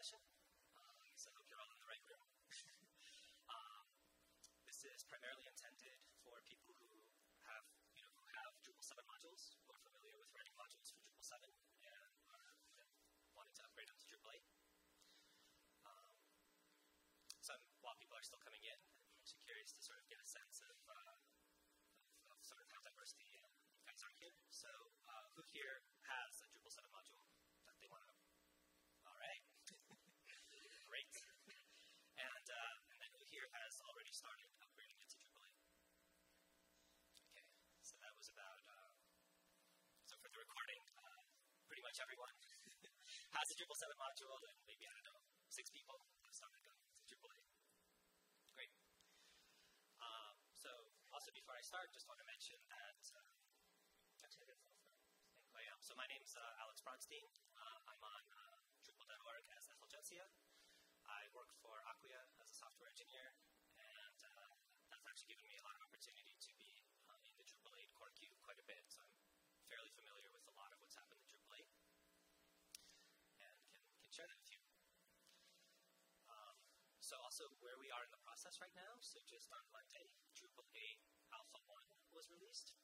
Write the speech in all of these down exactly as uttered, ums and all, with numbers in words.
session. Um, so I hope you're all in the right room. um, this is primarily intended for people who have, you know, who have Drupal seven modules, who are familiar with writing modules for Drupal seven, and are you know, wanting to upgrade them to Drupal eight. Um, so I'm, while people are still coming in, I'm actually curious to sort of get a sense of, uh, of, of sort of how diverse the uh, you guys are here. So uh, who here has a Drupal seven module that they want to? All right. Great. And, uh, and then who here has already started upgrading it to Drupal eight? Okay. So that was about, uh, so for the recording, uh, pretty much everyone has a Drupal seven module, and maybe, I don't know, six people have started going to Drupal eight. Great. Um, so also before I start, just want to mention that, uh, actually, I guess I am. So my name's uh, Alex Bronstein. Uh, I'm on uh, Drupal dot org as Effulgencia. I work for Acquia as a software engineer, and uh, that's actually given me a lot of opportunity to be uh, in the Drupal eight core queue quite a bit. So I'm fairly familiar with a lot of what's happened in Drupal eight, and can, can share that with you. Um, so also where we are in the process right now, so just on Monday, Drupal eight Alpha one was released.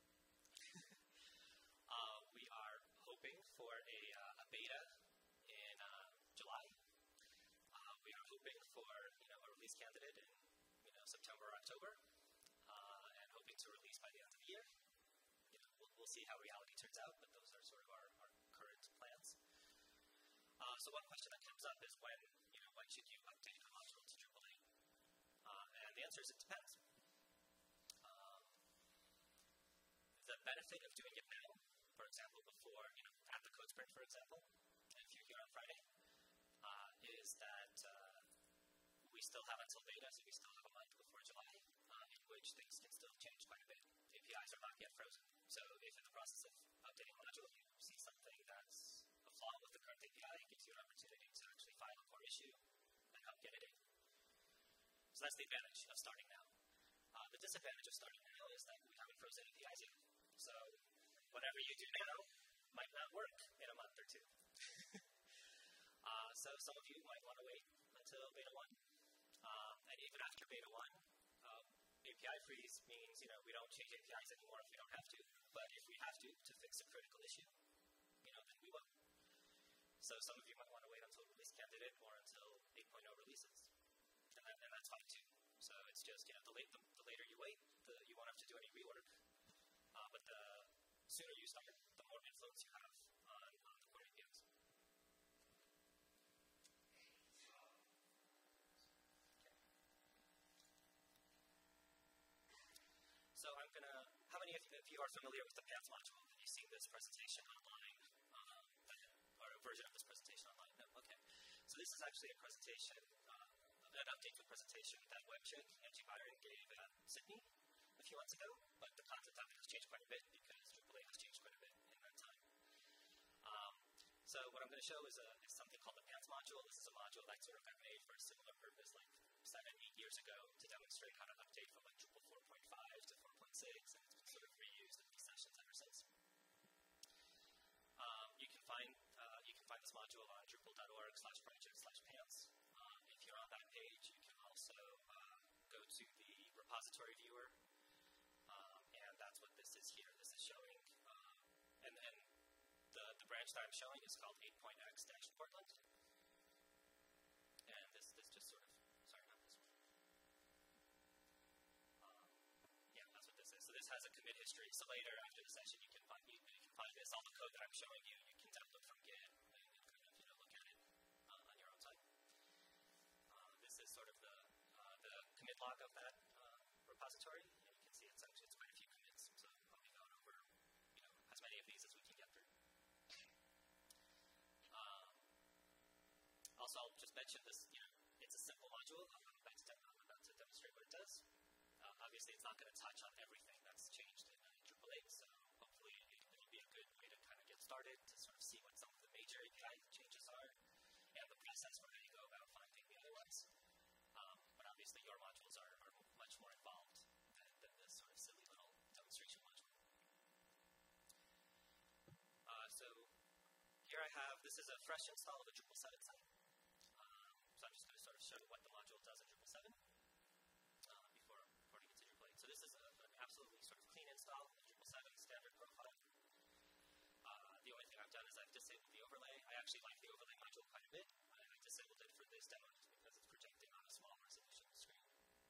uh, we are hoping for a, uh, a beta in uh, July. Uh, we are hoping for you know a release candidate in you know September or October, uh, and hoping to release by the end of the year. You know, we'll, we'll see how reality turns out, but those are sort of our, our current plans. Uh, so one question that comes up is when you know when should you update a module to Drupal eight? Uh, and the answer is it depends. Um, the benefit of doing it now, for example, before you know at the code sprint, for example, if you're here on Friday. Uh, is that uh, we still have until beta, so we still have a month before July, uh, in which things can still change quite a bit. A P Is are not yet frozen. So if in the process of updating a module you see something that's a flaw with the current A P I, it gives you an opportunity to actually file a core issue and help get it in. So that's the advantage of starting now. Uh, the disadvantage of starting now is that we haven't frozen A P Is yet. So whatever you do now might not work in a month or two. Uh, so some of you might want to wait until beta one. Um, and even after beta one, um, A P I freeze means, you know, we don't change A P Is anymore if we don't have to. But if we have to, to fix a critical issue, you know, then we will. So some of you might want to wait until release candidate or until eight point oh releases. And, that, and that's fine too. So it's just, you know, the, late, the, the later you wait, the, you won't have to do any rework. Uh, but the sooner you start, the more influence you have on, on the core A P Is. So I'm going to, how many of you, if you are familiar with the Pants module, have you seen this presentation online, um, or a version of this presentation online? No? Okay. So this is actually a presentation, uh, an updated presentation that webchick Angie Byron gave at Sydney a few months ago, but the content of it has changed quite a bit because Drupal eight has changed quite a bit in that time. Um, so what I'm going to show is, a, is something called the Pants module. This is a module that sort of got made for a similar purpose like seven, eight years ago to demonstrate how to update from like Drupal four point five to four point six, and it's been sort of reused in these sessions ever since. Um, you can find uh, you can find this module on Drupal dot org slash project slash pants. Um, if you're on that page, you can also uh, go to the repository viewer, um, and that's what this is here. This is showing, uh, and then the the branch that I'm showing is called eight point x dash Portland, and this this just sort of. Sorry, not this one. Um, yeah, that's what this is. So this has a commit history. So later, after the session, you can find you, you can find this. All the code that I'm showing you, you can download from Git and, and kind of you know look at it uh, on your own site. Uh, this is sort of the uh, the commit log of that uh, repository, and you can see it's actually it's quite a few commits. So I'll be going over you know as many of these as we can get through. Um, also, I'll just mention this. You know. It's a simple module. I'm about to, I'm about to demonstrate what it does. Uh, obviously, it's not going to touch on everything that's changed in uh, Drupal eight, so hopefully it, it'll be a good way to kind of get started to sort of see what some of the major A P I changes are and the process for how you go about finding the other ones. Um, but obviously, your modules are, are much more involved than, than this sort of silly little demonstration module. Uh, so here I have, this is a fresh install of a Drupal seven site. show what the module does in Drupal seven uh, before porting it to Drupal eight. So this is a, an absolutely sort of clean install of Drupal seven standard profile. Uh, the only thing I've done is I've disabled the overlay. I actually like the overlay module quite a bit. I, I disabled it for this demo just because it's projecting on a small resolution screen.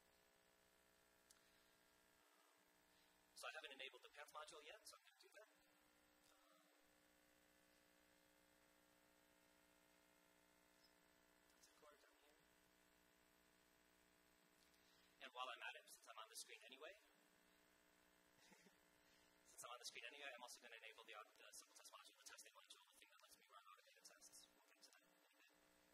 So I haven't enabled the pants module yet, so I'm going to do that. Um, that's a cord down here. And while I'm at it, since I'm on the screen anyway, since I'm on the screen anyway, I'm also going to enable the, the simple test module, the testing module, the thing that lets me run automated tests. We'll get to that in a bit.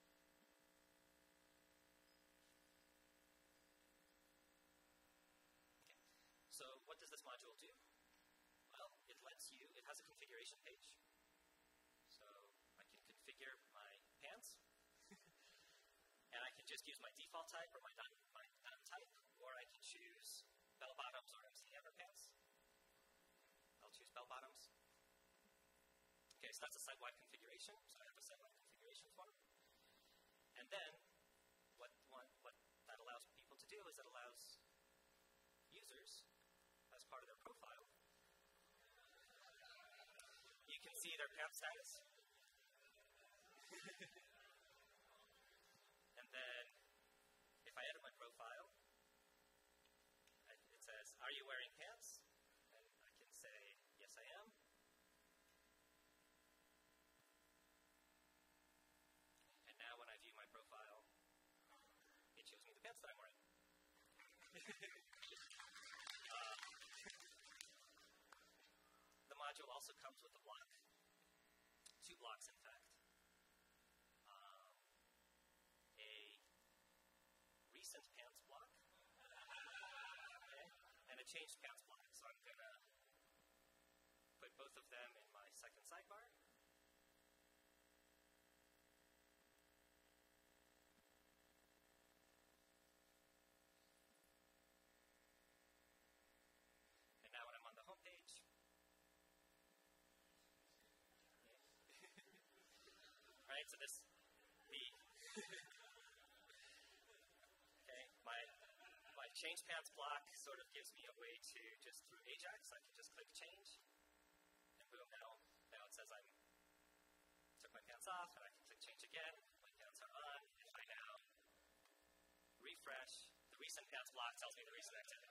Okay. So what does this module do? Well, it lets you, it has a configuration page. So I can configure my pants. And I can just use my default type or my done, my done type, or I can choose bell bottoms or M C underpants. I'll choose bell bottoms. Okay, so that's a site-wide configuration. So I have a site-wide configuration form. And then what, one, what that allows people to do is it allows users, as part of their profile, you can see their pants status. And then if I edit my profile, it says, are you wearing pants? And I can say, yes, I am. And now when I view my profile, it shows me the pants that I'm wearing. uh, the module also comes with a block. Two blocks, in fact. Um, a recent pants block. Okay, and a changed pants block. So I'm going to put both of them in my second sidebar. And now when I'm on the home page, right, so this, the, okay, my, my change pants block sort of gives me a way to just through Ajax, I can just click change, and boom, now, now it says I took my pants off, and I can click change again, my pants are on. If I now refresh, the recent pants block tells me the recent activity.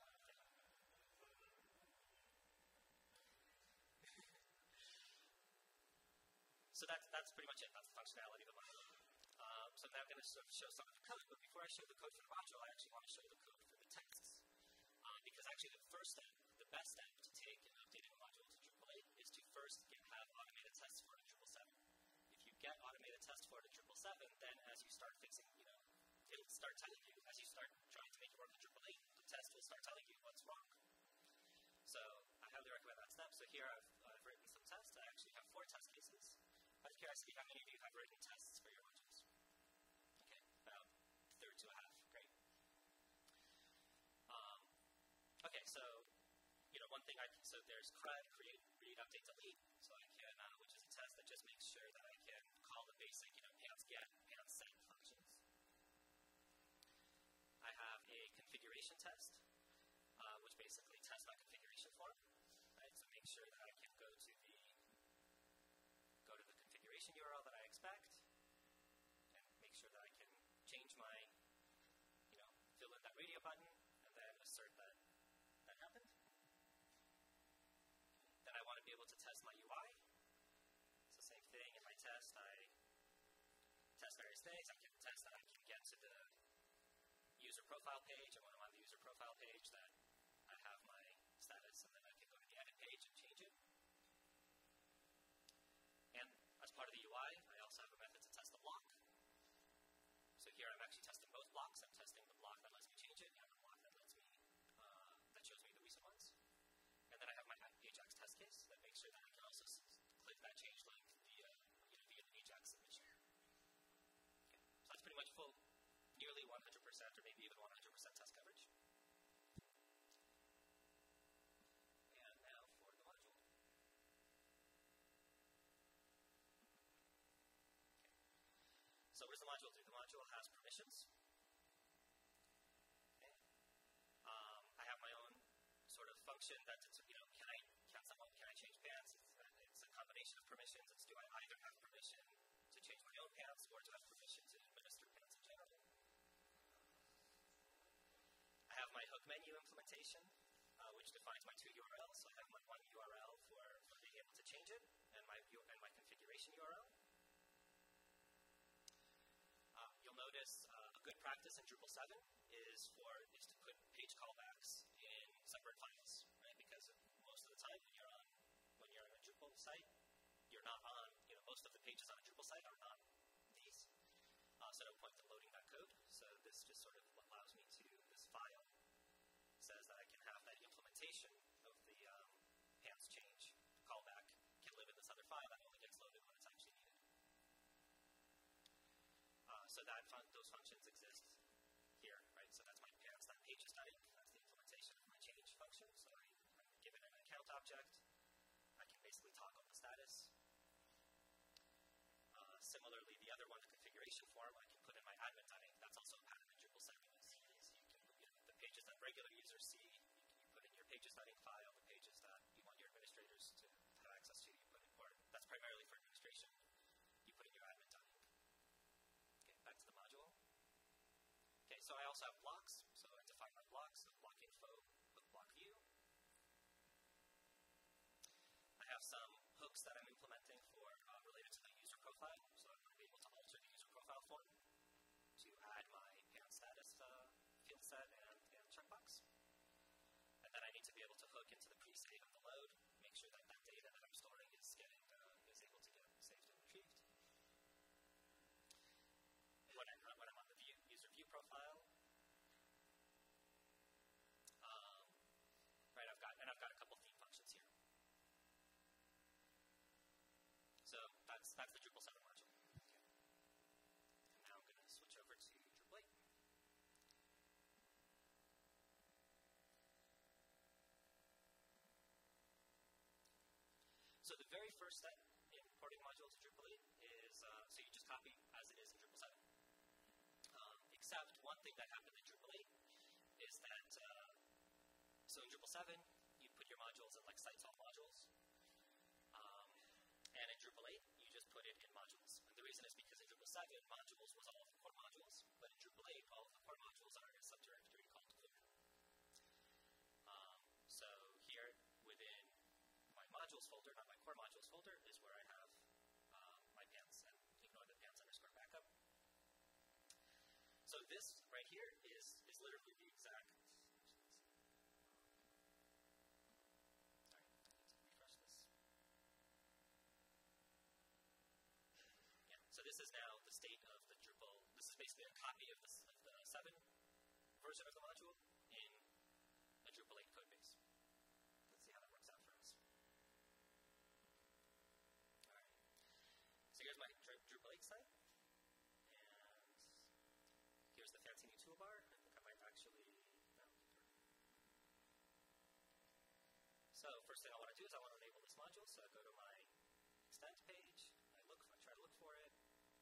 So that's, that's pretty much it. That's the functionality of the module. Um, so now I'm going to sort of show some of the code, but before I show the code for the module, I actually want to show the code for the texts. Um, because actually the first step, the best step to take in updating a module to Drupal eight is to first get, have automated tests for it in Drupal seven. If you get automated tests for it in Drupal seven, then as you start fixing, you know, it'll start telling you, as you start trying to make it work in Drupal eight, the test will start telling you what's wrong. So I highly recommend that step. So here I've, I've written some tests. I actually have four test cases. Out of curiosity, how many of you have written tests for your modules? Okay, about a third to a half. Great. Um, okay, so you know one thing I can, so there's C R U D, create, read, update, delete. So I can, uh, which is a test that just makes sure that I can call the basic, you know, pants get, pants set functions. I have a configuration test, uh, which basically tests my configuration form. Right, so make sure that I can go to the go to the configuration U R L that I expect, and make sure that I can change my, you know, fill in that radio button, and then assert that that happened. Then I want to be able to test my U I. It's the same thing. In my test, I test various things. I can test that I can get to the user profile page, and when I'm on the user profile page, that I have my status, and then I can go to the edit page and change it. And as part of the U I, I also have a method to test the block. So here I'm actually testing both blocks. I'm testing the block that lets me change it and the block that lets me, uh, that shows me the recent ones. And then I have my Ajax test case that makes sure that I can also click that change link via, you know, via the Ajax signature. Okay. So that's pretty much full, nearly one hundred percent or maybe even one hundred percent test coverage. And now for the module. So so what does the module do? The module has permissions. Okay. Um, I have my own sort of function that, you know, can I, can someone, can I change pants? It's, it's a combination of permissions. It's do I either have permission to change my own pants or do I have permission to administer pants in general? I have my hook menu implementation, uh, which defines my two U R Ls. So I have my one U R L for, for being able to change it, and my and my configuration U R L. Uh, you'll notice uh, a good practice in Drupal seven is for is to put page callbacks in separate files, right? Because most of the time when you're on when you're on a Drupal site, you're not on you know most of the pages on a Drupal site are not these. Uh, so no point in loading that code. So this just sort of allows me to, this file says that I can have that implementation of the um, pants change callback can live in this other file that only gets loaded when it's actually needed. Uh, so that fun those functions exist here, right? So that's my pants, that page is static. That's the implementation of my change function. So I, I'm given an account object. I can basically toggle the status. Uh, similarly, the other one, the configuration form, I can put in my admin setting. That's also a pattern in Drupal seven. Is, is you can, you know, the pages that regular users see, you, can, you put in your pages setting file. The pages that you want your administrators to have access to, you put in, or that's primarily for administration. You put in your admin setting. Okay, back to the module. Okay, so I also have blocks. So I define my blocks: so block info, hook block view. I have some hooks that I'm implementing for uh, related to the user profile. So I'm going to be able to alter the user profile form to add my pan status uh, field set and, and checkbox. And then I need to be able to hook into the pre-save of the load, make sure that that data that I'm storing is getting uh, is able to get saved and retrieved. When I'm, when I'm on the view, user view profile, um, right, I've got and I've got a couple theme functions here. So that's that's the Drupal seven module. Okay. And now I'm going to switch over to Drupal eight. So the very first step in porting module to Drupal eight is uh, so you just copy as it is in Drupal seven. Um, except one thing that happened in Drupal eight is that uh, so in Drupal seven you put your modules in like sites all modules. Um, And in Drupal eight, you just put it in modules. And the reason is because in Drupal seven, modules was all of the core modules. But in Drupal eight, all of the core modules are in a subdirectory called core. Um, so here within my modules folder, not my core modules folder, is where I have uh, my pants and ignore the pants underscore backup. So this right here is, is literally the exact. So this is now the state of the Drupal. This is basically a copy of the, of the seven version of the module in a Drupal eight code base. Let's see how that works out for us. All right. So here's my Drupal eight site, and here's the fancy new toolbar. I think I might actually. No. So first thing I want to do is I want to enable this module. So I go to my extend page. I look. I try to look for it.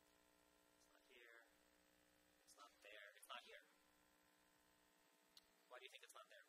It's not there. It's not here. Why do you think it's not there?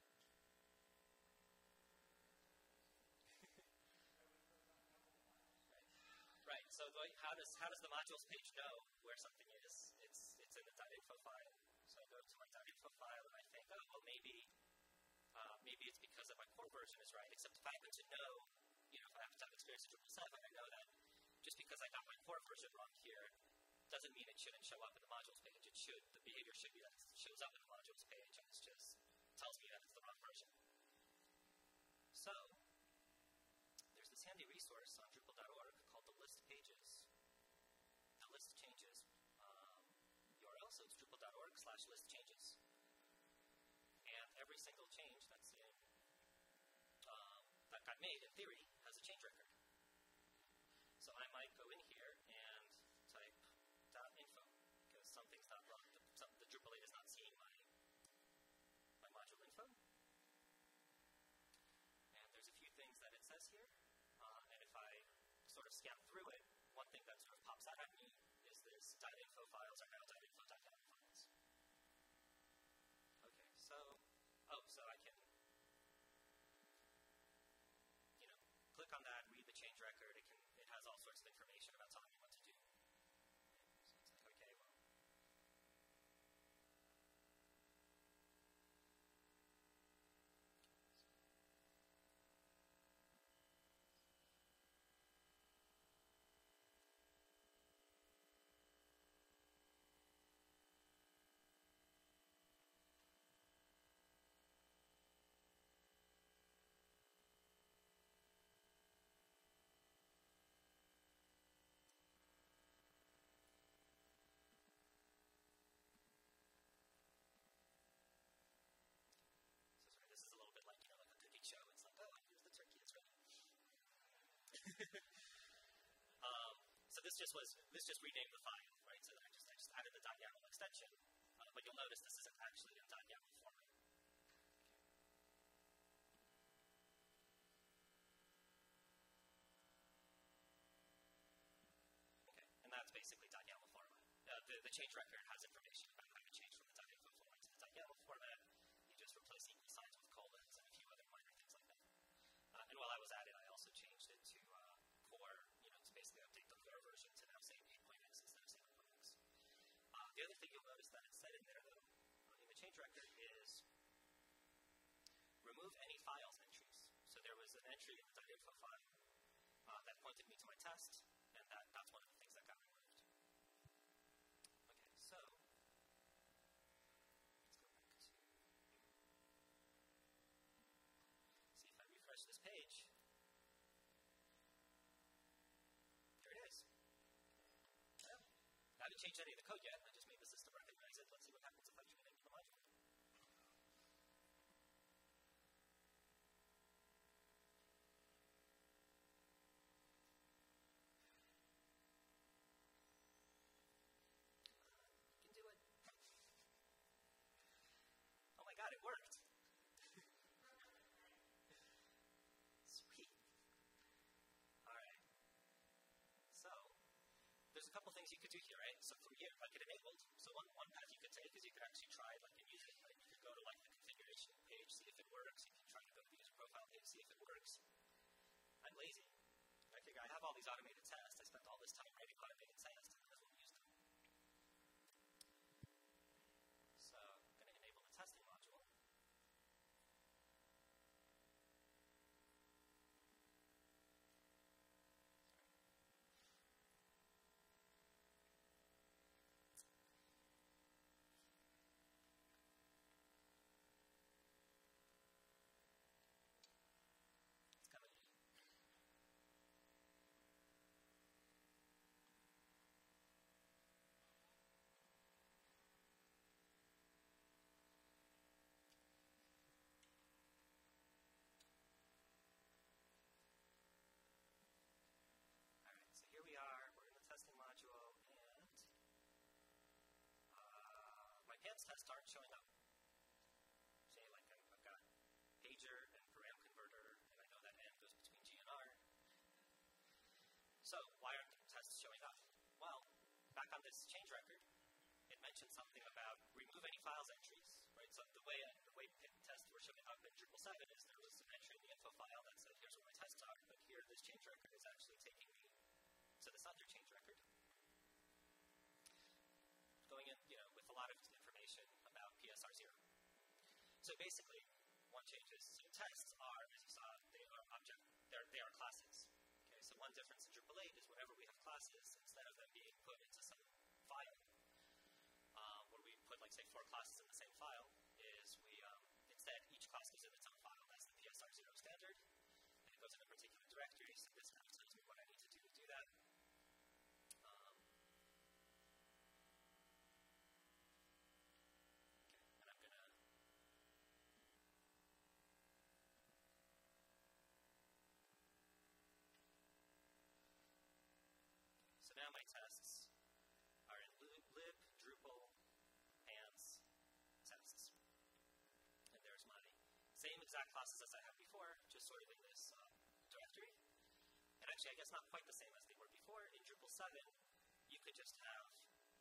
right. Right. So the, how does how does the modules page know where something is? It's it's in the .info file. So I go to my .info file and I think, oh well, maybe uh, maybe it's because of my core version is right. Except if I happen to know, you know, if I happen to have experience in Drupal seven, I know that just because I got my core version wrong here doesn't mean it shouldn't show up in the modules page. It should. The behavior should be that it shows up in the modules page and it just tells me that it's the wrong version. So there's this handy resource on Drupal dot org called the list pages, the list changes um, U R L. So it's Drupal dot org slash list changes. And every single change that's in um, that got made in theory has a change record. So I might go in here and type .info because something's not wrong. The, some, the Drupal eight is not seeing my my module info. And there's a few things that it says here. Uh, and if I sort of scan through it, one thing that sort of pops out at me is this .info files are now .info.yaml files. Okay, so, oh, so I can, you know, click on that, read the change record. It can, it has all sorts of information about telling me what to do. So it's like, okay, well. This is a little bit like, you know, like a cooking show. It's like, oh, here's the turkey, it's ready. um, so this just was, this just renamed the file, right? So I just, I just added the .yaml extension, uh, but you'll notice this isn't actually in .yaml format. Okay, and that's basically .yaml format. Uh, the, the change record has information about how to change from the .info format to the .yaml format. You just replace equal signs with colons and a few other minor things like that. Uh, and while I was at it, I also changed it to uh, core, you know, to basically update the core version to now say eight point x instead of seven point x. Uh, the other thing you'll notice that it said in there, though, uh, in the change record is remove any files entries. So there was an entry in the .info file uh, that pointed me to my test, and that, that's one of the things that got removed. Okay, so let's go back to see if I refresh this page. There it is. Well, I haven't changed any of the code yet. I just made the system recognize it. Let's see what happens if I tune into the module. Oh my god, it worked. Sweet. Alright. So, there's a couple things you could do here, right? So from here, like it enabled. So one, one path you could take is you could actually try like and use it. Like you could go to like the configuration page, see if it works. You can try to go to the user profile page, see if it works. I'm lazy. I figure I have all these automated tests. I spent all this time writing automated tests, and I might as well use them. So I'm going to enable the testing module. It's kind of neat. So here we are, we're in the testing module, and uh, my pants tests aren't showing up. See, like I've, I've got pager and param converter, and I know that N goes between G and R. So why aren't tests showing up? Well, back on this change record, it mentioned something about remove any files entries, right? So the way the way tests were showing up in Drupal seven is there was an entry in the info file that said here's where my tests are, but here this change record is actually taking me. So this other change record, going in, you know, with a lot of information about P S R zero. So basically, one change is, so tests are, as you saw, they are object, they're, they are classes. Okay, so one difference in Drupal eight is whenever we have classes, instead of them being put into some file, um, where we put, like, say, four classes in the same file, is we, um, instead, each class goes in its own file. That's the P S R zero standard, and it goes in a particular directory, so this kind of tells me what I need to do to do that. Um, okay, and I'm gonna okay, so now my tests are in lib, lib Drupal, pants, tests. And there's my same exact classes as I had before, just sort of in this uh, directory. And actually, I guess not quite the same as they were before. In Drupal seven, you could just have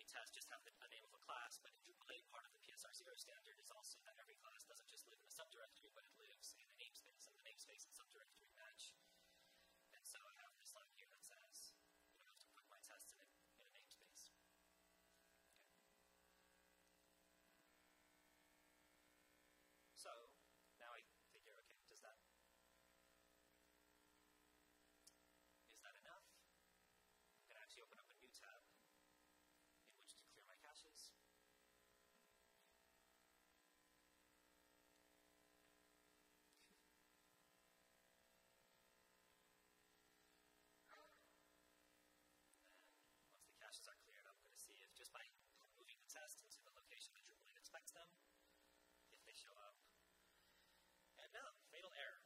test just have the, a name of a class, but in Drupal eight, part of the P S R zero standard is also that every class doesn't just live in a subdirectory, but it lives in a namespace, and the namespace and subdirectory match. And so I have this line here that says, you know, I have to put my tests in a, in a namespace. Okay. So now I figure, okay, does that, is that enough? I'm going to actually open up a new tab in which to clear my caches. Caches are cleared, I'm going to see if just by moving the test into the location that Drupal eight expects them, if they show up. And no, fatal error.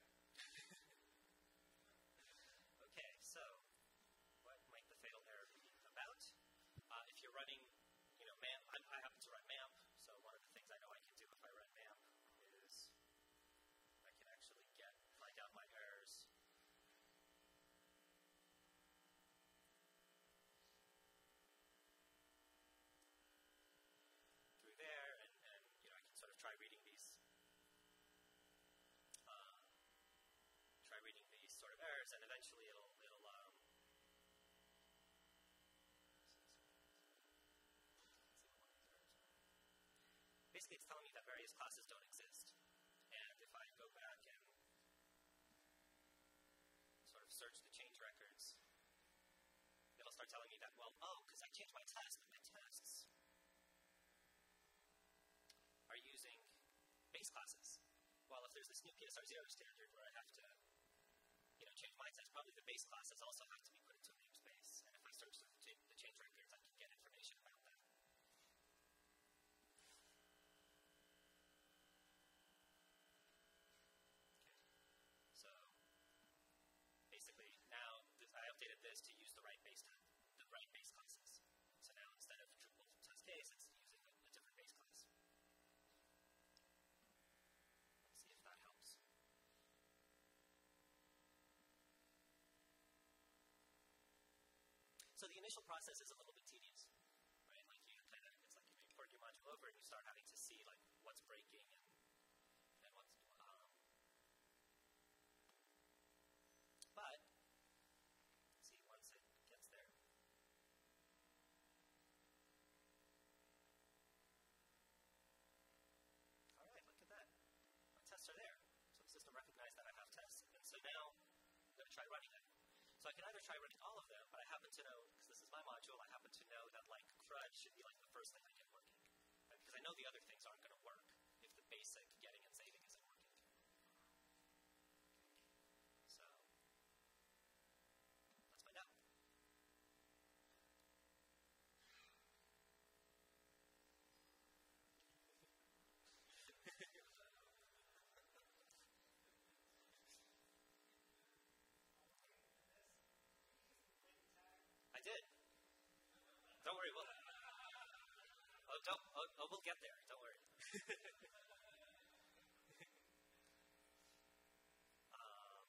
Okay, so what might the fatal error be about? Uh, if you're running, you know, MAMP, I, I happen to run MAMP, so one of the things I know I can do if I run MAMP is I can actually get find out my errors. There, and, and you know, I can sort of try reading these, uh, try reading these sort of errors, and eventually it'll, it'll, um, basically it's telling me that various classes don't exist, and if I go back and sort of search the change records, it'll start telling me that, well, oh, because I changed my test, but my tests are using base classes. Well, if there's this new P S R zero standard where I have to, you know, change my test, probably the base classes also have to be put into a namespace. And if I search the, the change records, I can get information about that. Okay. So basically, now this, I updated this to use the right base type, the right base classes. So now instead of Drupal test case, it's using a, a different base class. That helps. So the initial process is a little bit tedious, right? Like you kind of, it's like you import your module over and you start having to see like what's breaking and, and what's, um, but, let's see, once it gets there. All right, look at that. Tests are there. So the system recognized that I have tests. And so now I'm going to try running them. So I can either try running all of them, but I happen to know, because this is my module, I happen to know that like CRUD should be like the first thing I get working. Right? Because I know the other things aren't going to work if the basic getting and saving isn't working. So let's find out. I did. Don't worry, we'll. Oh, don't. Oh, oh we'll get there. Don't worry. um,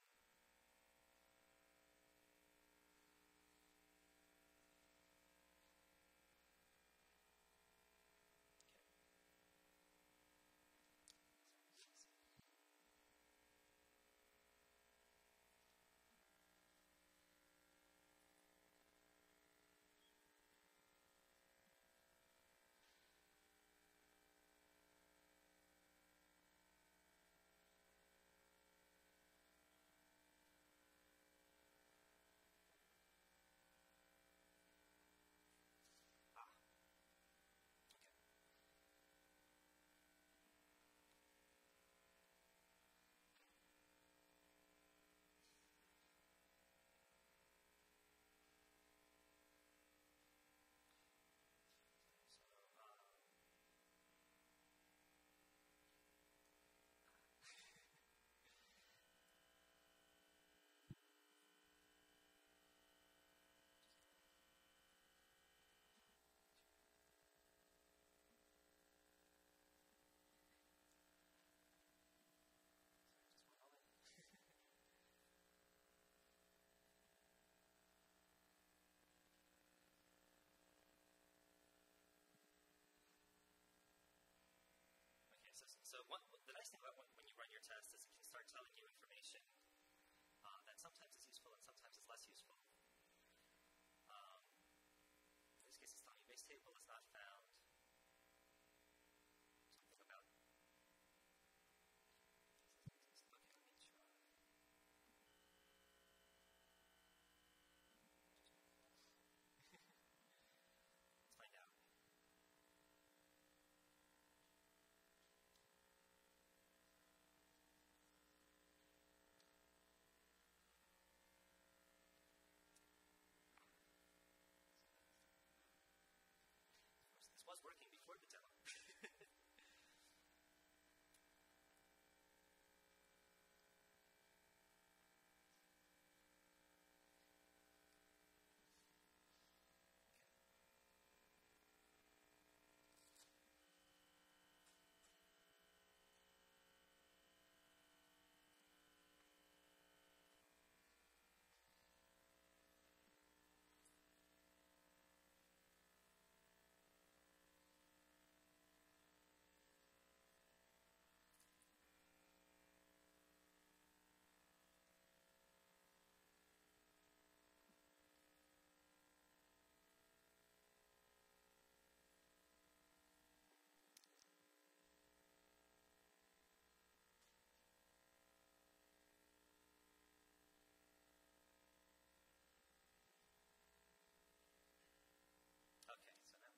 test is it can start telling you information uh, that sometimes is useful and sometimes is less useful. Um, in this case, it's telling you base table is not found. Something about just looking, let me try. Let's find out. This was working before the demo. Okay, so now.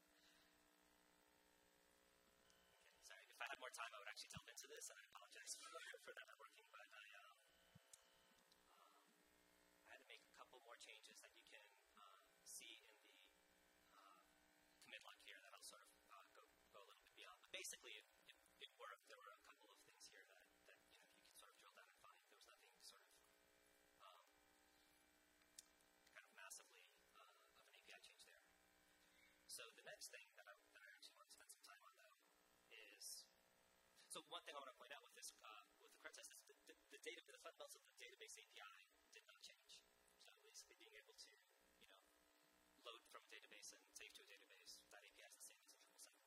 Okay, sorry. If I had more time, I would actually delve into this, and I apologize for, for that not working. But I, um, um, I had to make a couple more changes that you can uh, see in the uh, commit log here that I'll sort of uh, go go a little bit beyond. But basically, it, it, it worked. There were a couple of things here that, that you know you can sort of drill down and find. There was nothing sort of um, kind of massively uh, of an A P I change there. So the next thing that I, that I actually want to spend some time on, though, is so one thing I want to point out with this uh, with the CRUD test is the, the, the data the fundamentals of the database A P I did not change. So basically, being able to you know load from a database and save to a database, that A P I is the same as in Drupal seven.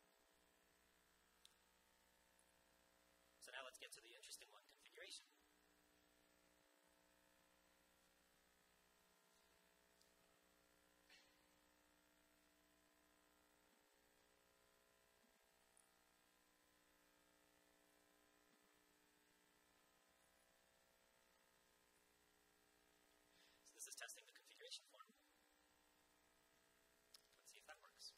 So now let's get to the interesting one: configuration. This is testing the configuration form. Let's see if that works.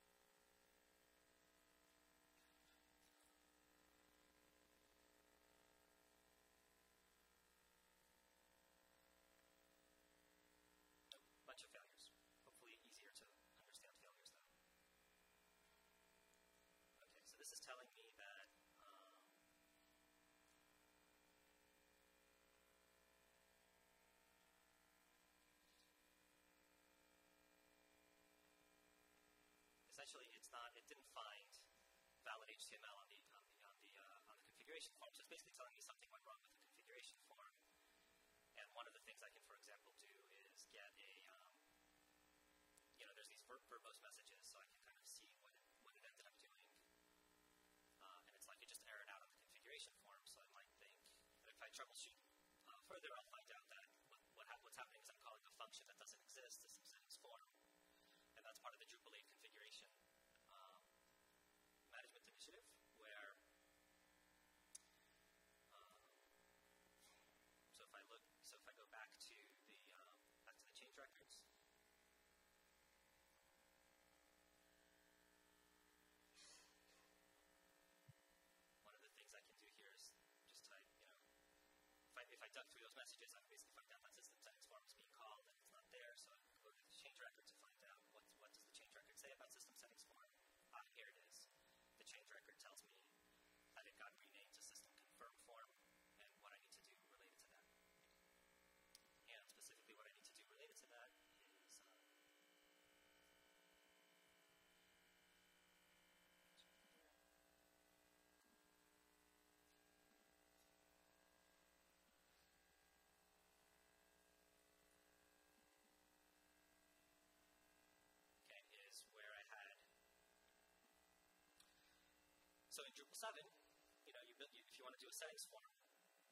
Nope, bunch of failures. Hopefully easier to understand failures though. Okay, so this is telling me that um, essentially, it's not. It didn't find valid H T M L on the on the on the uh, on the configuration form. So it's basically telling me something went wrong with the configuration form. And one of the things I can, for example, do is get a, um, you know, there's these ver verbose messages, so I can kind of see what it, what it ended up doing. Uh, and it's like it just errored out on the configuration form. So I might think that if I troubleshoot uh, further, I'll find out that what, what ha what's happening is I'm calling a function that doesn't exist, system settings form. And that's part of the Drupal eight configuration um, management initiative, where um, so if I look, so if I go back to the um, back to the change records, one of the things I can do here is just type, you know, if I if I dug through those messages, I can basically find out that system settings form is being called and it's not there. So I can go to the change record to find out what what does the change record say about system settings form. Ah, here it is. The change record tells me that it got renamed to system confirm form and what I need to do related to that. And specifically what I need to do related to that is uh, okay, is where I had. So in Drupal seven, you know, you build, you, if you want to do a settings form,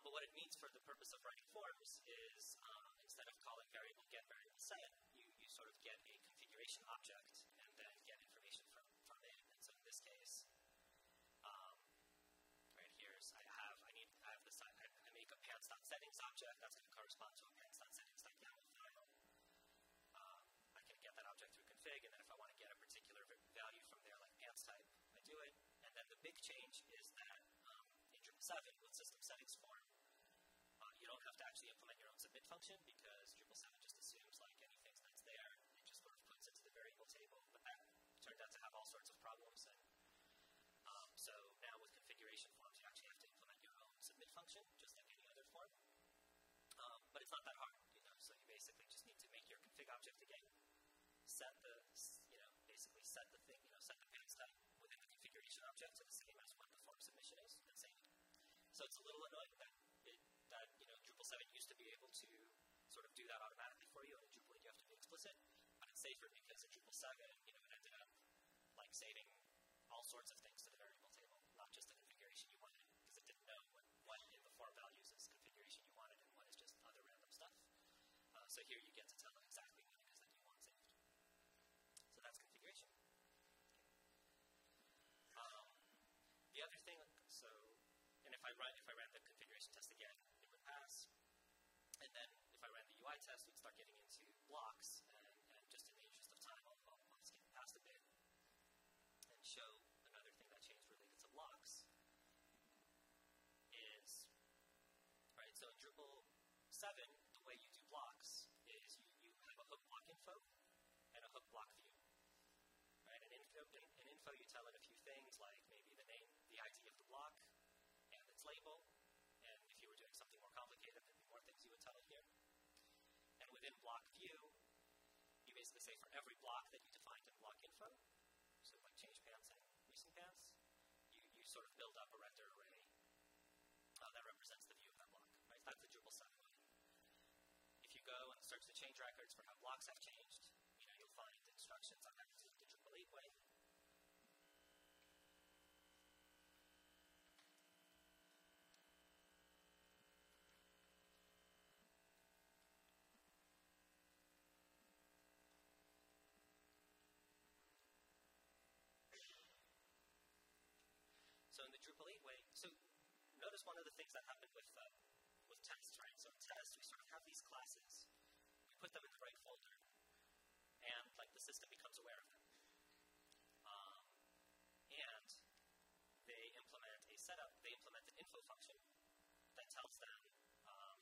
but what it means for the purpose of writing forms is um, instead of calling variable get variable set, you, you sort of get a configuration object and then get information from, from it. And so in this case, um, right here's I have I need I have this I, I make a pants.settings object that's going to correspond to a pants.settings.yaml file. Um, I can get that object through config, and then if I want to get a particular value from there, like pants type, I do it. And then the big change is that um, in Drupal seven with system settings form, uh, you don't have to actually implement your own submit function because Drupal seven just assumes like anything that's there, it just sort of puts into the variable table. But that turned out to have all sorts of problems, and um, so now with configuration forms, you actually have to implement your own submit function, just like any other form. Um, but it's not that hard, you know. So you basically just need to make your config object again, set the, you know, basically set the thing, you know, set the pants type within the configuration object to the same as what the form submission is, and save it. So it's a little annoying that it, that you know Drupal seven used to be able to sort of do that automatically for you, and in Drupal eight you have to be explicit. But it's safer because in Drupal seven, you know, it ended up like saving all sorts of things to the variable table, not just the configuration you wanted, because it didn't know what, what in the form values is configuration you wanted and what is just other random stuff. Uh, so here you get to tell it exactly what it is that you want saved. So that's configuration. Okay. Um, the other thing, so, and if I run if I ran the configuration test again, it would pass. And then if I ran the U I test, we'd start getting into blocks. And, and just in the interest of time, I'll, I'll, I'll skip past a bit and show another thing that changed related to blocks. Is right. So in Drupal seven, the way you do blocks is you, you have a hook block info and a hook block view. Right. And info, in, in info, you tell it a few things like maybe the name, the I D of the block, and its label. And if you were doing something more complicated, there'd be more things you would tell it here. And within block view, you basically say for every block that you defined in block info, so like change pants and recent pants, you, you sort of build up a render array uh, that represents the view of that block. Right? That's the Drupal seven way. If you go and search the change records for how blocks have changed, you know, you'll find instructions on how to do it the Drupal eight way. So in the Drupal eight way, so notice one of the things that happened with uh, with tests, right? So in tests, we sort of have these classes. We put them in the right folder, and like the system becomes aware of them. Um, and they implement a setup. They implement an info function that tells them, um,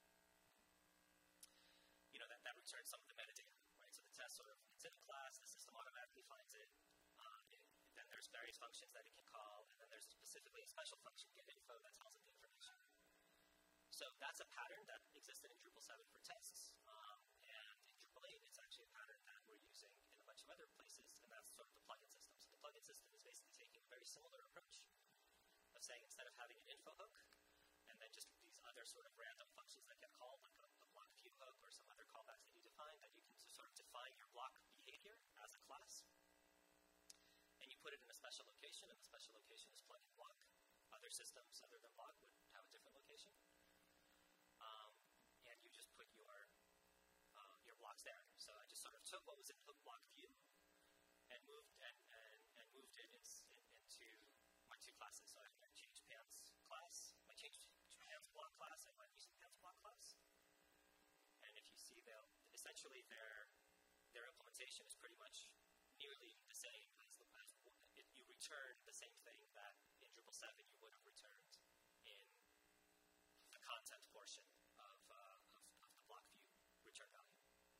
you know, that, that returns some of the metadata, right? So the test sort of it's in a class. The system automatically finds it. Uh, it Then there's various functions that it can call, and then there's specifically a special function, get info, that tells it the information. So that's a pattern that existed in Drupal seven for tests, um, and in Drupal eight, it's actually a pattern that we're using in a bunch of other places, and that's sort of the plugin system. So the plugin system is basically taking a very similar approach of saying instead of having an info hook, and then just these other sort of random functions that get called, like a, a block view hook or some other callbacks that you define, that you can sort of define your block behavior as a class. And you put it in a special location, and the special location is plugin block. Other systems other than block would have a different location. Um, and you just put your uh, your blocks there. So I just sort of took what was in hook block view and moved and, and, and moved it in, in, into my two classes. So I have my change pants class, my change pants block class, and my recent pants block class. And if you see, they'll essentially their their implementation is pretty much nearly the same as, the, as it, you return the same thing that in Drupal seven you would have returned in the content portion of, uh, of, of the block view return value.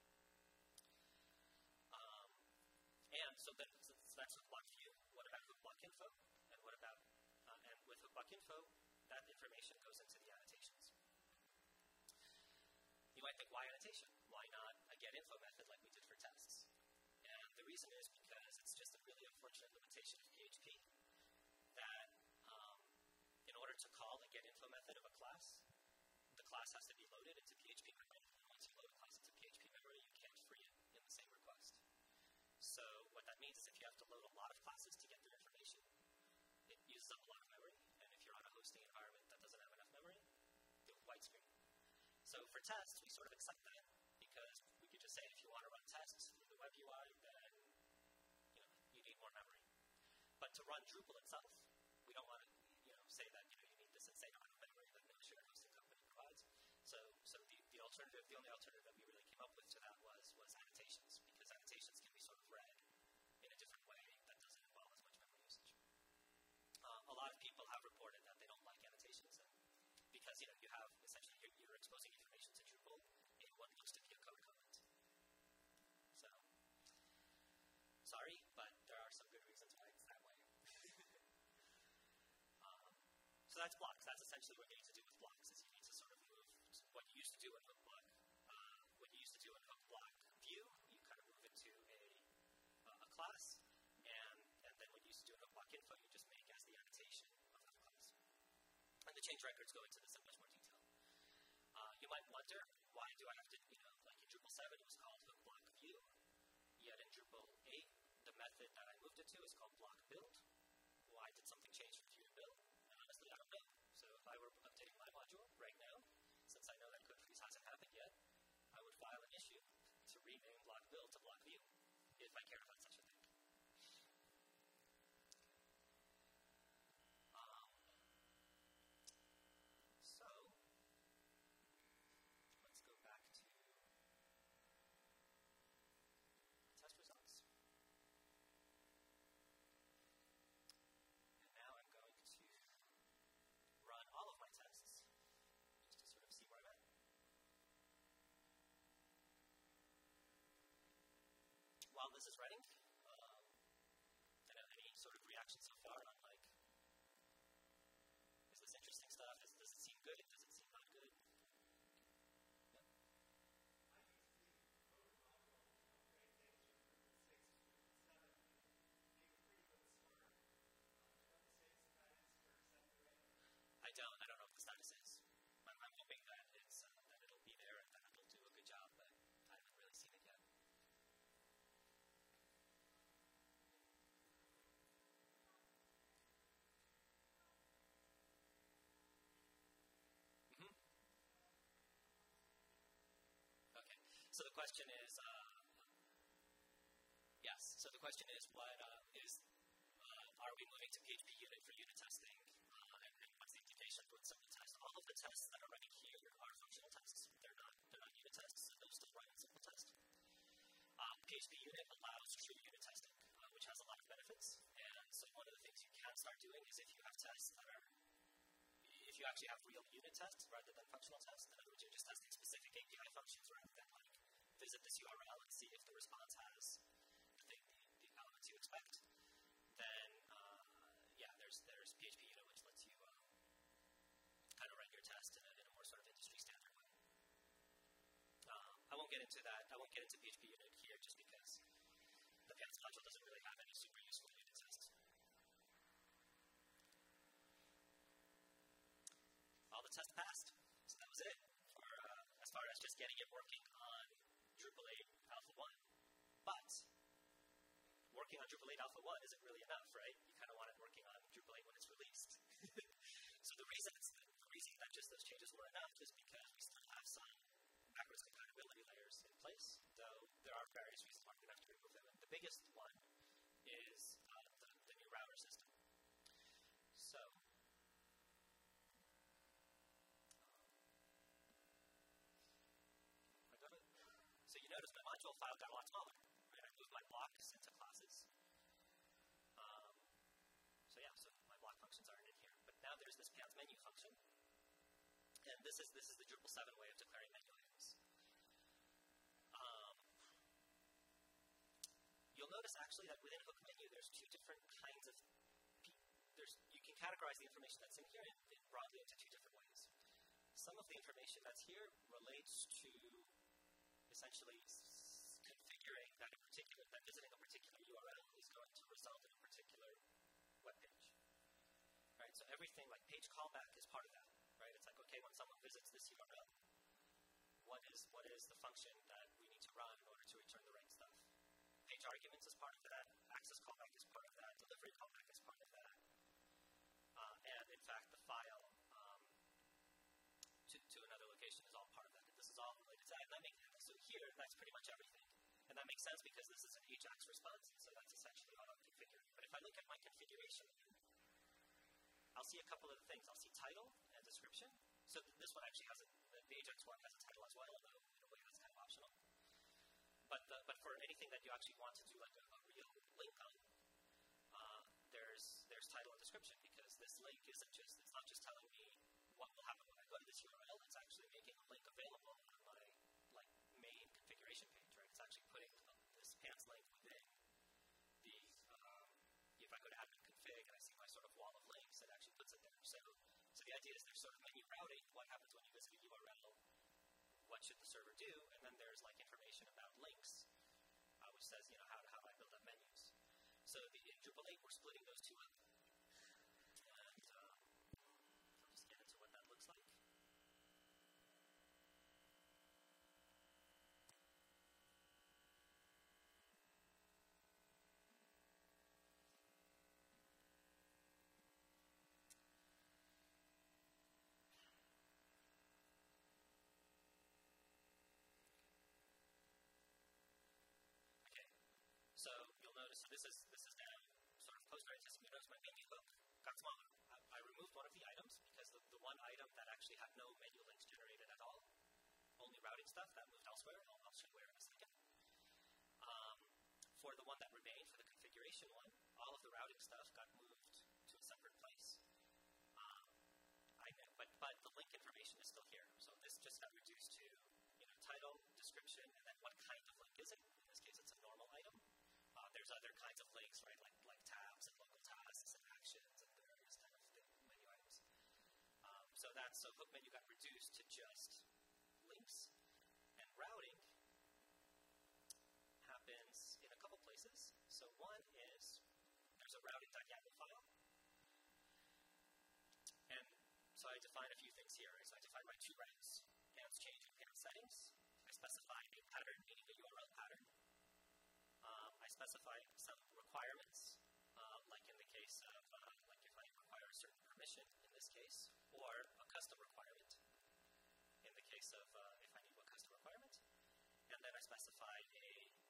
Um, and so, then, so that's hook block view. What about hook block info? And what about, uh, and with hook block info, that information goes into the annotations. You might think, why annotation? Why not a get info method like we did for tests? And the reason is because it's just a really unfortunate limitation of P H P that um, in order to call the get info method of a class, the class has to be loaded into P H P memory. And once you load a class into P H P memory, you can't free it in the same request. So what that means is if you have to load a lot of classes to get their information, it uses up a lot of memory. And if you're on a hosting environment that doesn't have enough memory, screen. So for tests, we sort of accept that because we could just say if you want to run tests through the web U I, then you know you need more memory. But to run Drupal itself, we don't want to you know say that you know you need this insane amount of memory that no shared hosting company provides. So so the, the alternative, the only alternative that we really came up with to that was was annotations, because annotations can be sort of read in a different way that doesn't involve as much memory usage. Uh, a lot of people have reported that they don't like annotations, and because you know you have essentially you're, you're exposing information to Drupal in what looks to be a code comment. So sorry, but there are some good reasons why it's that way. um, so that's blocks. That's essentially what you need to do with blocks. Is you need to sort of move what you used to do in hook block. Uh, what you used to do in hook block view, you kind of move into a uh, a class, and and then what you used to do in hook block info, you just make as the annotation of that class. And the change records go into this in much more detail. Uh, you might wonder, why do I have to, you know, like in Drupal seven it was called hook block view, yet in Drupal eight, the method that I moved it to is called block build. Why did something change from view to build? And honestly, I don't know. So if I were updating my module right now, since I know that code freeze hasn't happened yet, I would file an issue to rename block build to block view, if I care about such a thing. Um, so, let's go back to test results. And now I'm going to run all of my tests, just to sort of see where I'm at. While this is running, um, I know any sort of reaction so far on like, is this interesting stuff? Does, does it seem good? Does it seem not good? Yeah. I don't. I don't know what the status is. I'm, I'm hoping that it's uh, that it'll be there and that it'll do a good job, but I haven't really seen it yet. Mm-hmm. Okay. So the question is, uh, yes. So the question is, what uh, is uh, are we moving to P H P unit for unit testing? Uh, and, and what's the implication for simple tests? All of the tests that are running here are functional tests. They're not. They're not unit tests. So they'll still run in simple test. Um, P H P unit allows true unit testing, uh, which has a lot of benefits. And so one of the things you can start doing is if you have tests that are, if you actually have real unit tests rather than functional tests, in other words, you're just testing specific A P I functions rather than like visit this U R L and see if the response has the thing, the, the elements you expect, then uh, yeah, there's there's P H P unit which lets you um, kind of run your test in a, in a more sort of industry standard way. Um, I won't get into that. I won't get into P H P unit here just because the Pants module doesn't really have any super useful unit tests. All the tests passed, so that was it for uh, as far as just getting it working on Drupal eight Alpha one. But working on Drupal eight Alpha one isn't really enough, right? You kind of want it working on Drupal eight when it's released. So the reason, it's, the reason that just those changes were enough is because we still have some backwards compatibility layers in place, though there are various reasons why we're going to have to remove them. And the biggest one is uh, the, the new router system. So, I got it. So you notice my module file got a lot smaller. Right? I moved my blocks into classes. Um, so yeah, so my block functions aren't in here. But now there's this Pants menu function. And this is this is the Drupal seven way of declaring menu items. Um, you'll notice actually that within hook menu there's two different kinds of there's you can categorize the information that's in here in, in broadly into two different ways. Some of the information that's here relates to essentially configuring that a particular that visiting a particular U R L is going to result in a particular web page. Right? So everything like page callback is part of that. Right? It's like, okay, when someone visits this U R L, what is what is the function that we need to run in order to return the right stuff? Page arguments is part of that. Access callback is part of that. Delivery callback is part of that. Uh, and in fact, the file um, to, to another here, that's pretty much everything. And that makes sense because this is an Ajax response, so that's essentially all I'm configuring. But if I look at my configuration, I'll see a couple of things. I'll see title and description. So th this one actually has a, the Ajax one has a title as well, although in a way that's kind of optional. But, the, but for anything that you actually want to do like a, a real link on, uh, there's, there's title and description, because this link isn't just, it's not just telling me what will happen when I go to this U R L, it's actually making a link available on my like main configuration page, right? It's actually putting uh, this pants link within the, um, if I go to admin config and I see my sort of wall of links, it actually puts it there. So, so the idea is there's sort of menu routing, what happens when you visit a U R L, what should the server do, and then there's like information about links, uh, which says, you know, how, how do I build up menus. So the, in Drupal eight, we're splitting those two up. And um, I'll just get into what that looks like. So you'll notice, so this is this is now sort of post-writing system. You notice my menu hook got smaller. I, I removed one of the items because the, the one item that actually had no menu links generated at all, only routing stuff, that moved elsewhere. I'll, I'll show you where in a second. Um, for the one that remained, for the configuration one, all of the routing stuff got moved to a separate place. Um, I know, but but the link information is still here. So this just got reduced to, you know, title, description, and then what kind of link is it? In this case, it's a normal item. Uh, there's other kinds of links, right, like like tabs and local tasks and actions and various kind of thing, menu items. Um, so that's so hook menu got reduced to just links, and routing happens in a couple places. So one is there's a routing.yaml file, and so I define a few things here. Right? So I define my two routes, pants change and pants settings. I specify a pattern, meaning a U R L pattern. Um, I specify some requirements, uh, like in the case of, uh, like if I require a certain permission in this case, or a custom requirement in the case of uh, if I need a custom requirement, and then I specify a,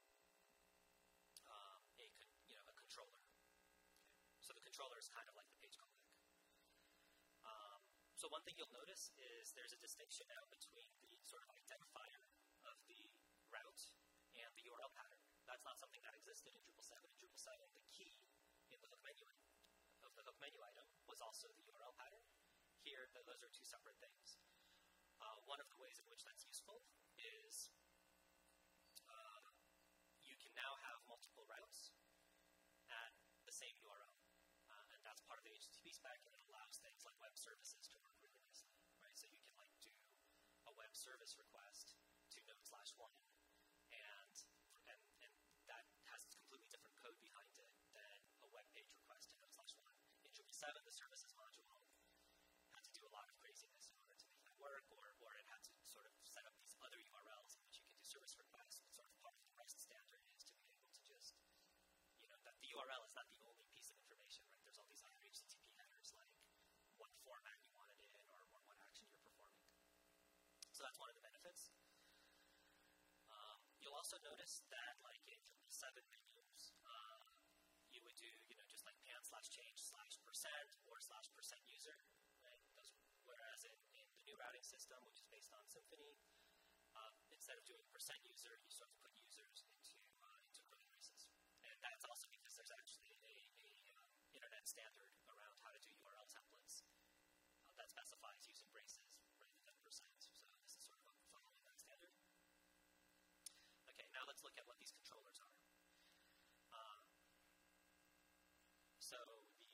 um, a con you know, a controller. Okay. So the controller is kind of like the page callback. Um, so one thing you'll notice is there's a distinction now between the sort of identifier of the route and the U R L pattern. That's not something that existed in Drupal seven. In Drupal seven, the key in the hook menu of the hook menu item was also the U R L pattern. Here, th those are two separate things. Uh, one of the ways in which that's useful is uh, you can now have multiple routes at the same U R L, uh, and that's part of the H T T P spec, and it allows things like web services to work really nicely, right? So you can like do a web service request to node slash one, and and and that has completely different code behind it than a web page request to node slash one. In Drupal seven, the services module had to do a lot of craziness in order to make that work, or or it had to sort of set up these other U R Ls in which you can do service requests. But sort of part of the REST standard is to be able to just, you know, that the U R L is not the only piece of information, right? There's all these other H T T P headers, like what format you want it in, or, or what action you're performing. So that's one of the benefits. You'll also notice that, like in Drupal seven menus, uh, you would do, you know, just like pan slash change slash percent or slash percent user, right? Those, whereas in, in the new routing system, which is based on Symfony, uh, instead of doing percent user, you sort of put users into uh, into curly braces, and that's also because there's actually a, a um, internet standard around how to do U R L templates uh, that specifies using braces rather than percent. So this is sort of following that standard. Okay, now let's look at what these controllers are. Uh, so the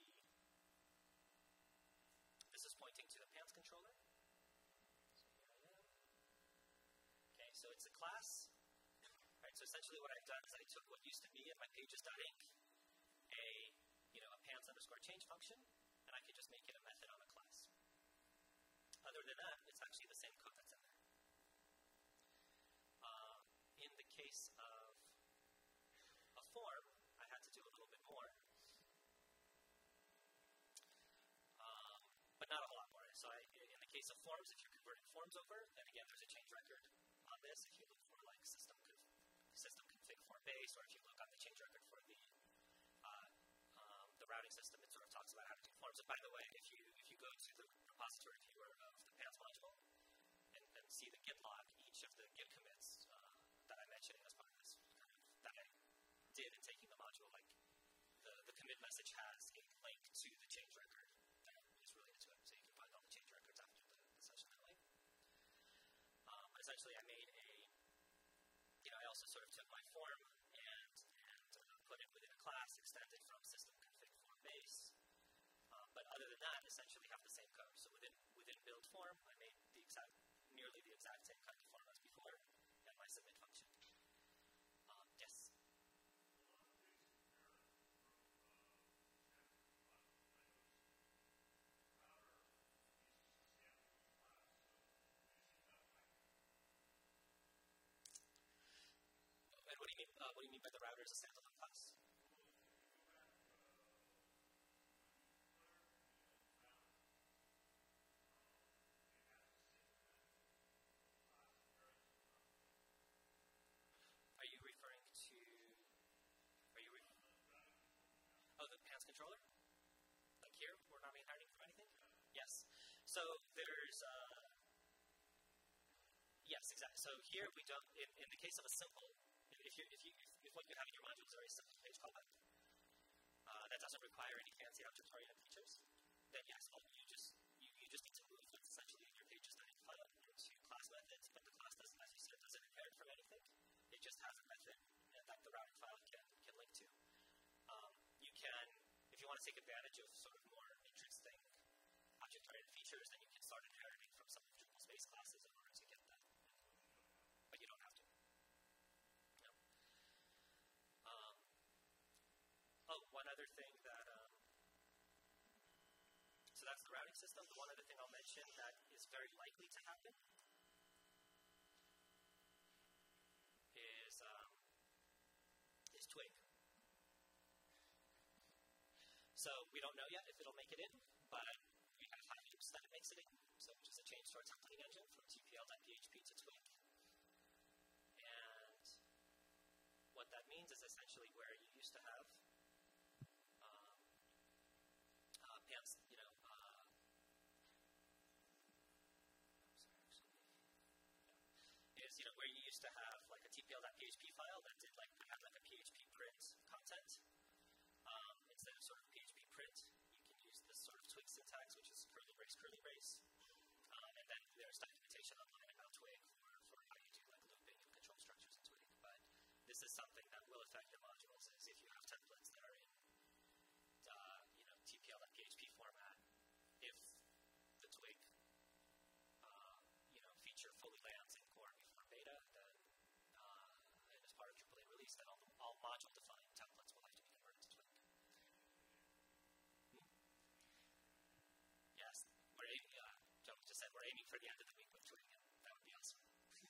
this is pointing to the pants controller. So here I am. Okay, so it's a class. Right, so essentially what I've done is I took what used to be in my pages.inc, a you know a pants underscore change function, and I can just make it a method on a class. Other than that, it's actually the same code that's in there. Uh, In the case of a form, I had to do a little bit more, um, but not a whole lot more. So I, in the case of forms, if you're converting forms over, then again, there's a change record on this. If you look for like system form base, or if you look on the change record for the uh, um, the routing system, it sort of talks about how to do forms. And by the way, if you if you go to the repository viewer of the pants module and, and see the git log, each of the git commits uh, that I'm mentioning as part of this kind of that I did in taking the module, like the, the commit message has a link to the change record that is related to it, so you can find all the change records after the, the session that way. Um, essentially, I made a, you know, I also sort of took my form and, and uh, put it within a class extended from system config form base. Um, but other than that, essentially have the same code. So within within build form, I made the exact, nearly the exact same kind of form as before, and my submit function. Um, yes. And what do you mean? Uh, what do you mean by the router as a standalone class? Are you referring to? Are you? Re oh, the pants controller? Like here, we're not inheriting from anything. Yes. So there's. Uh, yes, exactly. So here we don't. In, in the case of a simple. If, you, if, you, if, if what you have in your module is a very simple page callback uh, that doesn't require any fancy object-oriented features, then yes, all you just you, you just need to move what's essentially in your pages dynamic file into class methods, but the class doesn't, as you said, doesn't inherit from anything. It just has a method that the routing file can, can link to. Um, you can, if you want to take advantage of sort of more interesting object-oriented features, then you can start inheriting from some of Drupal space classes in order to get that. But you don't have to. Oh, one other thing that, um, so that's the routing system. The one other thing I'll mention that is very likely to happen is, um, is Twig. So we don't know yet if it'll make it in, but we have high hopes that it makes it in. So which is a change to our templating engine from T P L dot P H P to Twig. And what that means is essentially where you used to have pants, you know, uh, sorry, actually, yeah, is, you know, where you used to have like a T P L dot P H P file that did like, had like a P H P print content. Um, instead of sort of P H P print, you can use this sort of Twig syntax, which is curly brace, curly brace. Um, and then there's documentation online about Twig for, for how you do like looping and control structures in Twig. But this is something that will affect your modules is if you have templates that are in Uh, you know, T P L dot P H P format, if the Twig, uh, you know, feature fully lands in core before beta, then, uh, and as part of Drupal eight release, then all, all module-defined templates will have to be converted to Twig. Hmm? Yes, we're aiming, uh, Joe just said we're aiming for the end of the week with Twig, and that would be awesome.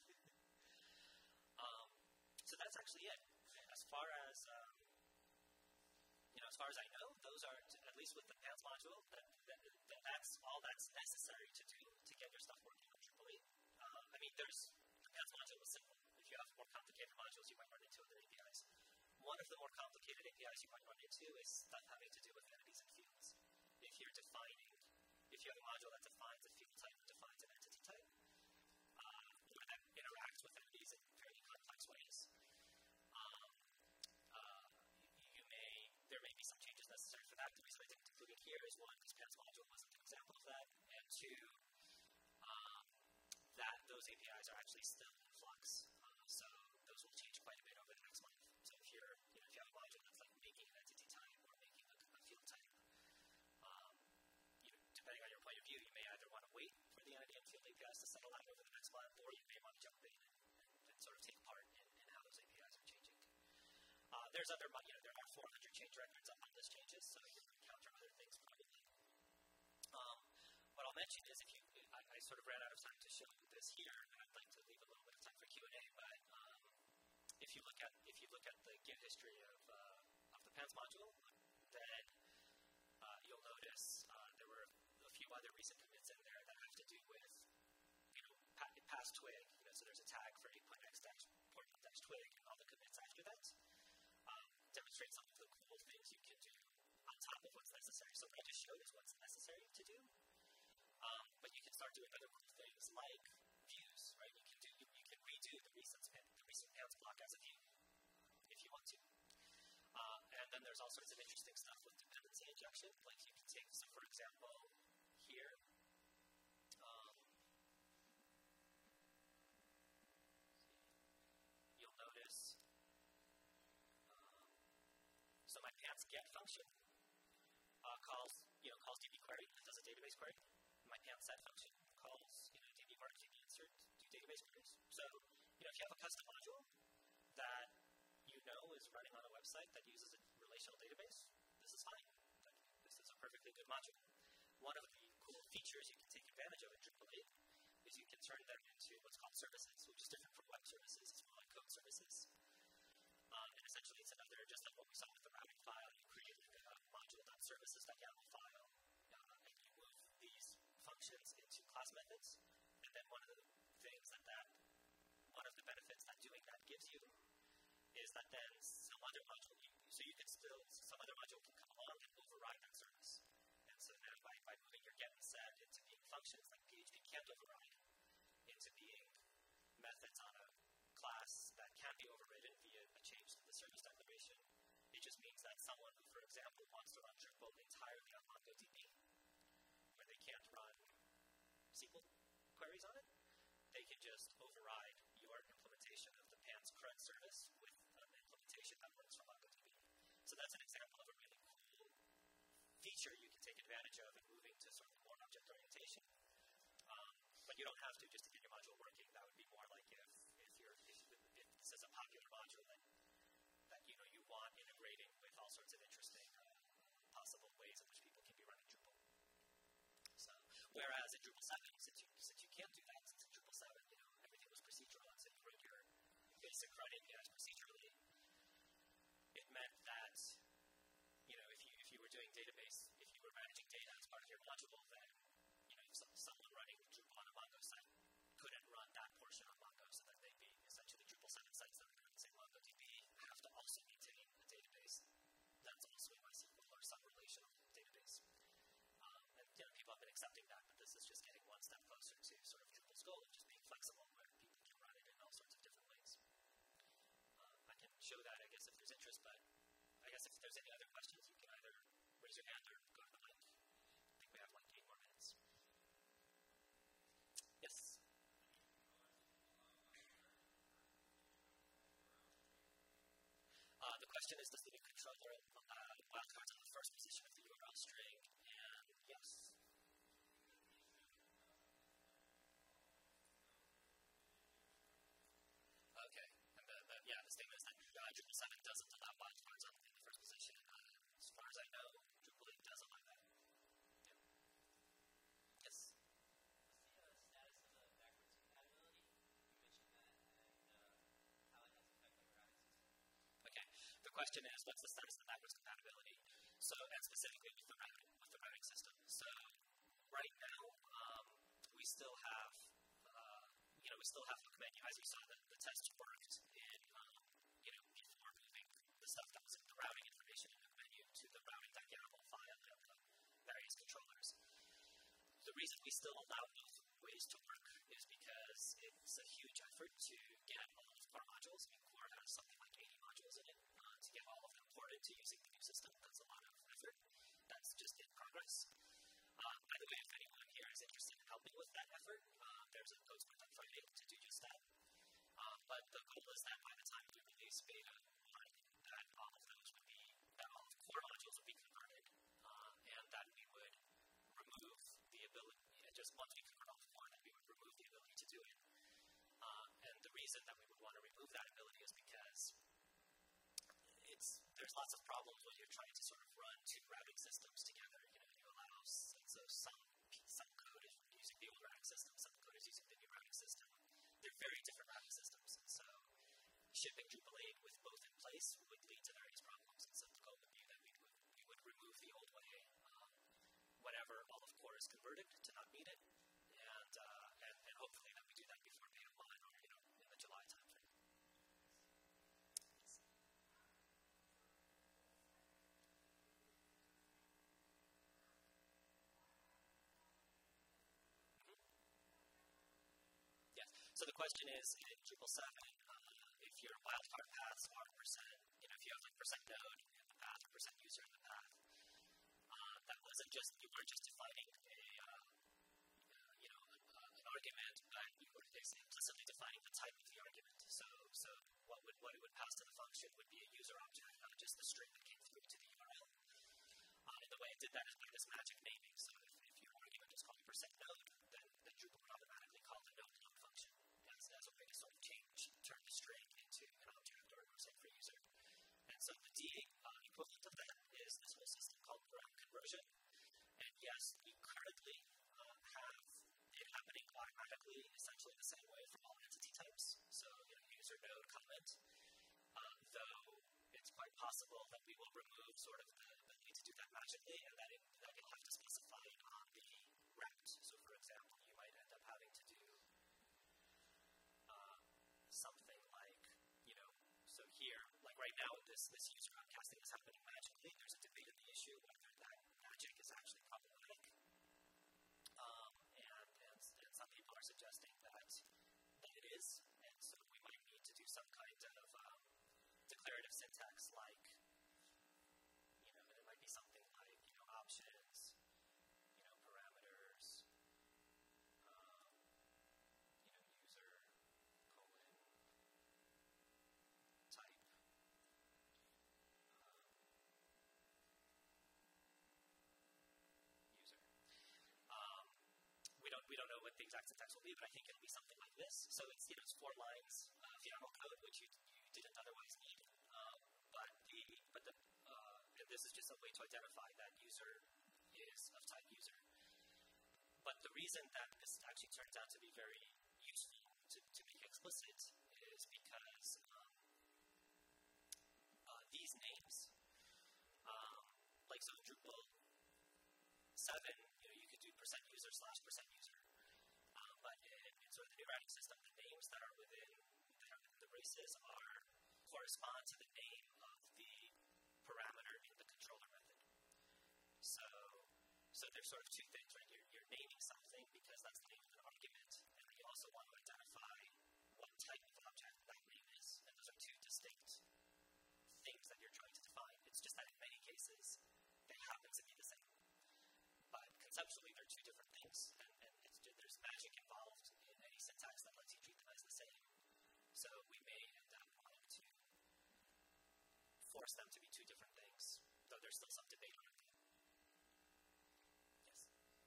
um, so that's actually it. As far as, um, You know, as far as I know, those are, at least with the pants module, that, that, that that's all that's necessary to do to get your stuff working on Drupal eight. Uh, I mean, there's, the pants module is simple. If you have more complicated modules, you might run into other A P Is. One of the more complicated A P Is you might run into is stuff having to do with entities and fields. If you're defining, if you have a module that defines a field type and defines an entity type, uh, or that interacts with entities in very complex ways, um, uh, you may, there may be some changes necessary for that. The reason I didn't include it here is one, because pants module wasn't an example of that, and two, um, that those A P Is are actually still in flux. Uh, so those will change quite a bit over the next month. So if you're, you know, if you have a module that's like making an entity type or making a, a field type, um, you know, depending on your point of view, you may either want to wait for the entity and field A P Is to settle out over the next month, or you may want to jump in and, and, and sort of take part in, in how those A P Is are changing. Uh, there's other, you know, there are four hundred change records on those changes, so you'll encounter other things probably. Um, what I'll mention is if you, I, I sort of ran out of time to show this here, and I'd like to leave a little bit of time for Q and A, but um, if you look at if you look at the Git history of uh, of the pants module, then uh, you'll notice uh, there were a few other recent commits in there that have to do with, you know, past Twig. You know, so there's a tag for eight point x Portland twig and all the commits after that. Um, demonstrate some of the cool things you can do on top of what's necessary. So what I just showed is what's necessary to do. Um, but you can start doing other cool things like views, right? You can do you, you can redo the recent the recent pants block as a view if you want to. Uh, and then there's all sorts of interesting stuff with dependency injection. Like you can take, so for example, here, um, you'll notice, um, so my pants get function uh, calls, you know, calls D B query and does a database query. My pants set function calls, you know, D B mark, D B insert, do database queries. So, you know, if you have a custom module that you know is running on a website that uses a relational database, this is fine. This is a perfectly good module. One of the cool features you can take advantage of in Drupal eight is you can turn them into what's called services, which is different from web services. It's more like code services. Um, and essentially it's another, just like what we saw with the routing file, you create like a module.services.yaml file, uh, and you move these functions into class methods. And then one of the things that that, one of the benefits that doing that gives you is that then some other module, you, so you can still, some other module can come along and override that service. And so now by, by moving your get and set into being functions like P H P can't override, into being methods on a class that can be overridden via a change to the service declaration, it just means that someone who, for example, wants to run Drupal entirely on MongoDB, where they can't run S Q L queries on it, they can just override your implementation of the pants CRUD service with an implementation that works from MongoDB. So that's an example of a really cool feature you can take advantage of in moving to sort of more object orientation. Um, but you don't have to just to get your module working. That would be more like if, if, you're, if, if this is a popular module that, that you know you want integrating with all sorts of interesting uh, possible ways in which people can be running Drupal. So, whereas in Drupal seven, since you, since you can't do that, since in Drupal seven, you know, everything was procedural, and so you wrote your basic CRUD A P Is procedurally, it meant that, you know, if you if you were doing database, if you were managing data as part of your module, then, you know, if some, someone running Drupal on a Mongo site couldn't run that portion on Mongo, so that they'd be essentially Drupal seven sites that are say MongoDB have to also maintain a database that's also a MySQL or some relational database. Um, and you know, people have been accepting that, but this is just getting one step closer to sort of Drupal's goal of just being flexible, where people can run it in all sorts of different ways. Uh, I can show that, I guess, if there's interest, but I guess if there's any other questions, you can either raise your hand or go to the mic. I think we have like eight more minutes. Yes? Uh, the question is, does the new controller uh, wildcards on the first position of the U R L string? And yes. Okay. And the, the, yeah, the statement is that uh, Drupal seven doesn't allow wildcards on in the first position. Uh, as far as I know, Drupal eight does allow that. Yeah. Yes. What's the uh, status of the backwards compatibility? You mentioned that, and uh, how it has effect on the routing system. Okay. The question is, what's the status of backwards compatibility? So, and specifically with the routing, with the routing system. So, right now, um, we still have, uh, you know, we still have hook menu. As you saw, the, the test worked in, um, you know, before moving the stuff that was in the routing information in hook menu to the routing.yaml file and the various controllers. The reason we still allow both ways to work is because it's a huge effort to get all of core modules. I mean, core has something like eighty modules in it. Uh, to get all of them ported to using the new system, that's a lot of effort. That's just in progress. Uh, by the way, if anyone here is interested in helping with that effort, uh, there's a code sprint on Friday to do just that. Uh, but the goal is that by the time we release beta one, that all of those would be, that all of core modules would be converted, uh, and that we would remove the ability, just once we convert all of core, that we would remove the ability to do it. Uh, and the reason that we would want to remove that ability is because it's, there's lots of problems when you're trying to sort of run two routing systems together. You know, you allow, so some, some code is using the old routing system, some code is using the new routing system. They're very different routing systems, and so shipping Drupal eight with both in place would lead to various problems. And so the goal would be that we would, we would remove the old way um, whenever all of core is converted to not need it, and, uh, and, and hopefully that we do that before beta one or, you know, in the July timeframe. So the question is, in Drupal seven, uh, if your wildcard paths are percent, you know, if you have like percent node in the path or percent user in the path, uh, that wasn't just, you weren't just defining a, uh, you know, uh, an argument, but you were implicitly defining the type of the argument. So, so what would what it would pass to the function would be a user object, not just the string that came through to the U R L. Uh, and the way it did that is by this magic naming. So if, if your argument is called percent node, then, then Drupal would automatically call the node node function as, as a way to sort of change, turn the string into an object or a set for user. And so the D uh, equivalent of that is this whole system called route conversion. And yes, you currently uh, have it happening automatically, essentially the same way for all entity types. So, you know, user node comment, uh, though it's quite possible that we will remove sort of the ability to do that magically, and that, it, that you'll have to specify it on the route. So, for example, you might end up having to do uh, something like, you know, so here, like right now, this, this user outcasting is happening magically. There's a debate in the issue whether that magic is actually problematic. Um, and, and, and some people are suggesting that, that it is, and so we might need to do some kind of um, declarative syntax like, you know, it might be something like, you know, options, you know, parameters, um, you know, user, colon, type, um, user. Um, we don't we don't know what the exact syntax will be, but I think it'll be something like this. So it's, you know, it's four lines of YAML code, which you, you didn't otherwise need. Um, but the but the uh, and this is just a way to identify that user is of type user. But the reason that this actually turns out to be very useful to, to make explicit is because um, uh, these names, um, like so in Drupal seven, you know, you could do percent user slash percent user. Um, but in, in sort of the new routing system, the names that are within that are the braces are correspond to the name of the parameter in the controller method. So, so there's sort of two things, right? You're, you're naming something because that's the name of an argument, and you also want to identify what type of object that name is. And those are two distinct things that you're trying to define. It's just that in many cases, they happen to be the same. But conceptually, they're two different things, and, and it's, there's magic involved in any syntax that lets you treat them as the same. So we may end up wanting to force them to be two different things, though there's still some debate on it. Yes?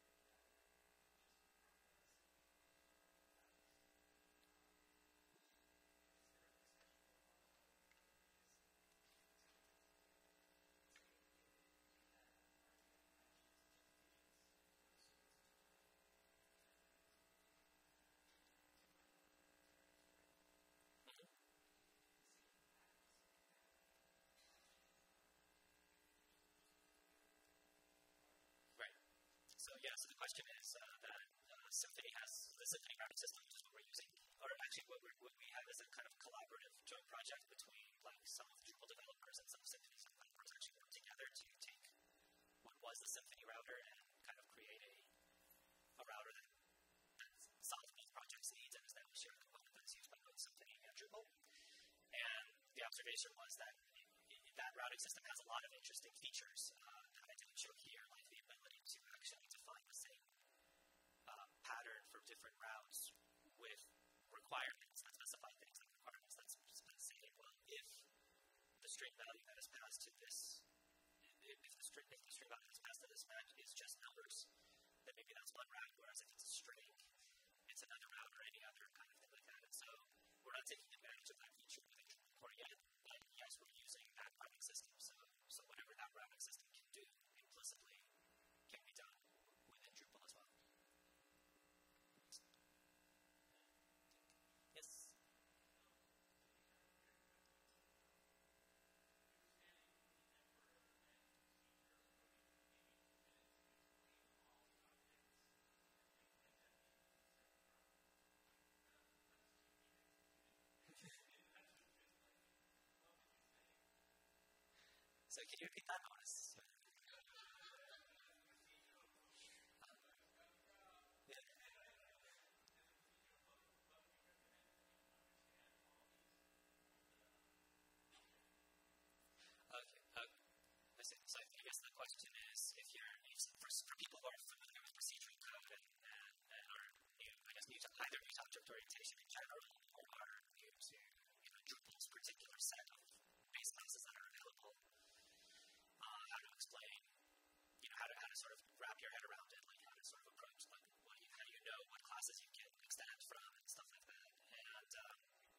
So yeah, so the question is uh, that uh, Symfony has the Symfony routing system, which is what we're using, or actually what, we're, what we have is a kind of collaborative joint project between like some of the Drupal developers and some Symfony developers actually work together to take what was the Symfony router and kind of create a, a router that, that solves both projects' needs and is now a shared component that's used by both Symfony and Drupal. And the observation was that that routing system has a lot of interesting features uh, that I didn't show here, like the ability to actually define the same uh, pattern for different routes with requirements that specify things like requirements that say, well, if the string value that is passed to this, if the string, if the string value that is passed to this match is just numbers, then maybe that's one route, whereas if it's a string, it's another route or any other kind of thing like that. And so we're not taking advantage of that feature within Drupal core yet, but yes, we're using that routing system. So, so whatever that routing system can do implicitly can be done within Drupal as well. Yes? So can you repeat that for us? orientation in general, or are new to you know, Drupal's particular set of base classes that are available, uh, how to explain, you know, how to, how to sort of wrap your head around it, like how to sort of approach, like what you, how you know what classes you can extend from and stuff like that. And um,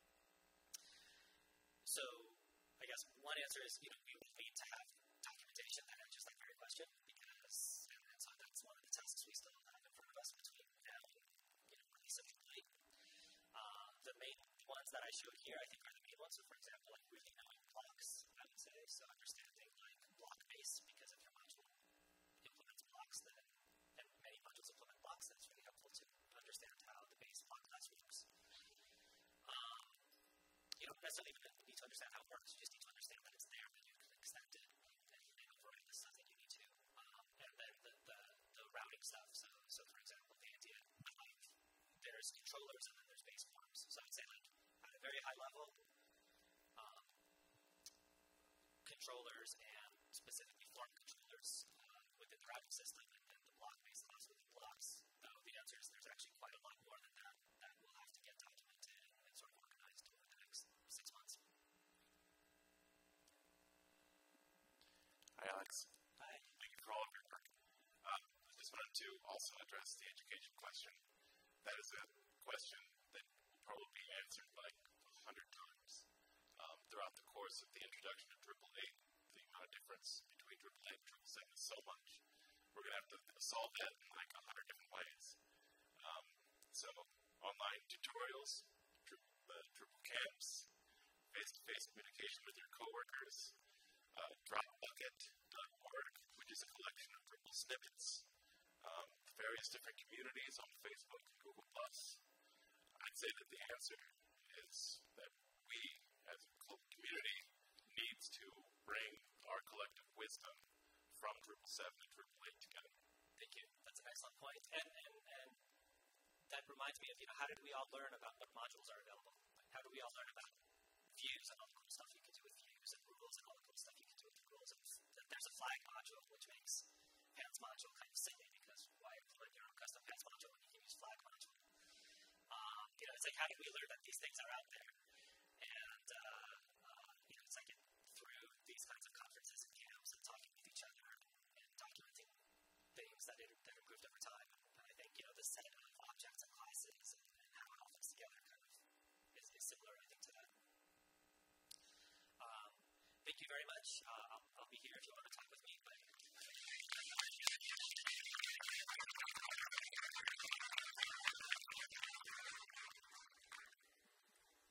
so I guess one answer is, you know, we would need to have documentation that answers that very question, because, and, and so that's one of the tasks we still have in front of us between now and, you know, release of complete. Uh, the main ones that I showed here, I think, are the main ones. So, for example, like really knowing blocks, I would say. So, understanding like block base, because if your module implements blocks, then, and many modules implement blocks, then it's really helpful to understand how the base block class works. Um, you don't necessarily even need to understand how it works. You just need to understand that it's there, that you can extend it and, and override the stuff that you need to. Um, and then the, the, the routing stuff. So, so, for example, the idea of like, there's controllers and then there's base forms. So I would say like at a very high level, um, controllers and specifically form controllers uh, within the routing system and, and the block-based class within blocks. Though the answer is there's actually quite a lot more than that that will have to get documented and sort of organized over the next six months. Hi, Alex. Hi. Thank you for all of your work. Um, I just wanted to also address the education question. That is a question that will probably be answered like a hundred times um, throughout the course of the introduction of Drupal eight. The amount of difference between Drupal eight and Drupal seven is so much. We're going to have to solve that in like a hundred different ways. Um, so, online tutorials, Drupal, uh, Drupal camps, face-to-face communication with your coworkers, uh, dropbucket dot org, which is a collection of Drupal snippets. Um, various different communities on Facebook and Google plus. I'd say that the answer is that we, as a community, needs to bring our collective wisdom from Drupal seven and Drupal eight together. Thank you. That's an excellent point. And, and, and that reminds me of, you know, how did we all learn about what modules are available? Like, how do we all learn about views and all the cool stuff you can do with views and rules and all the cool stuff you can do with rules? And there's a flag module, which makes pants module kind of silly, because why implement your own custom pants module when you can use flag module? Um, you know, it's like, how do we learn that these things are out there? And, uh, uh, you know, it's like it, through these kinds of conferences and camps and talking with each other and documenting things that, it, that improved over time. And I think, you know, the set of objects and classes and, and how it all fits together kind of is, is similar, I think, to that. Um, thank you very much. Uh,